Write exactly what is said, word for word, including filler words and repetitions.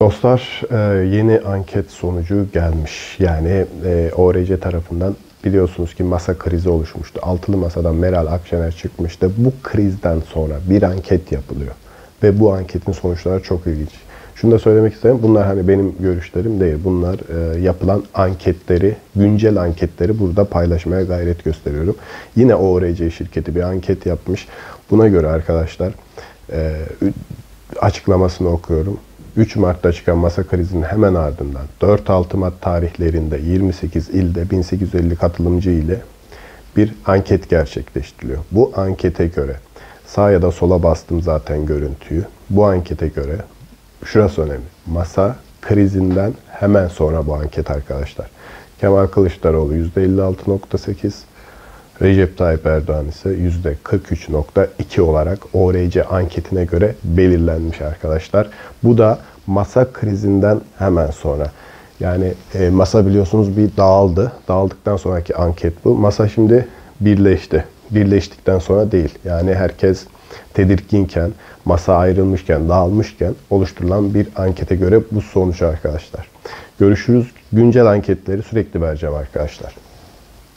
Dostlar, yeni anket sonucu gelmiş. Yani O R C tarafından biliyorsunuz ki masa krizi oluşmuştu. Altılı Masa'dan Meral Akşener çıkmıştı. Bu krizden sonra bir anket yapılıyor. Ve bu anketin sonuçları çok ilginç. Şunu da söylemek isterim. Bunlar hani benim görüşlerim değil. Bunlar yapılan anketleri, güncel anketleri burada paylaşmaya gayret gösteriyorum. Yine O R C şirketi bir anket yapmış. Buna göre arkadaşlar açıklamasını okuyorum. üç Mart'ta çıkan masa krizinin hemen ardından dört altı Mart tarihlerinde yirmi sekiz ilde bin sekiz yüz elli katılımcı ile bir anket gerçekleştiriliyor. Bu ankete göre sağa ya da sola bastım zaten görüntüyü. Bu ankete göre şurası önemli. Masa krizinden hemen sonra bu anket arkadaşlar. Kemal Kılıçdaroğlu yüzde elli altı nokta sekiz, Recep Tayyip Erdoğan ise yüzde kırk üç nokta iki olarak O R C anketine göre belirlenmiş arkadaşlar. Bu da masa krizinden hemen sonra. Yani e, masa biliyorsunuz bir dağıldı. Dağıldıktan sonraki anket bu. Masa şimdi birleşti. Birleştikten sonra değil. Yani herkes tedirginken, masa ayrılmışken, dağılmışken oluşturulan bir ankete göre bu sonuç arkadaşlar. Görüşürüz. Güncel anketleri sürekli vereceğim arkadaşlar.